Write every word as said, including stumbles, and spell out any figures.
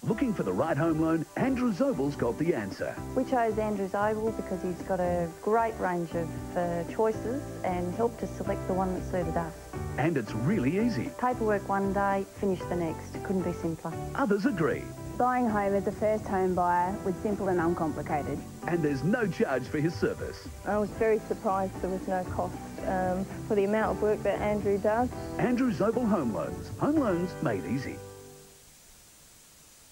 Looking for the right home loan? Andrew Zobel's got the answer. We chose Andrew Zobel because he's got a great range of uh, choices and helped us select the one that suited us. And it's really easy. Paperwork one day, finish the next. Couldn't be simpler. Others agree. Buying home as a first home buyer was simple and uncomplicated. And there's no charge for his service. I was very surprised there was no cost um, for the amount of work that Andrew does. Andrew Zobel Home Loans. Home loans made easy.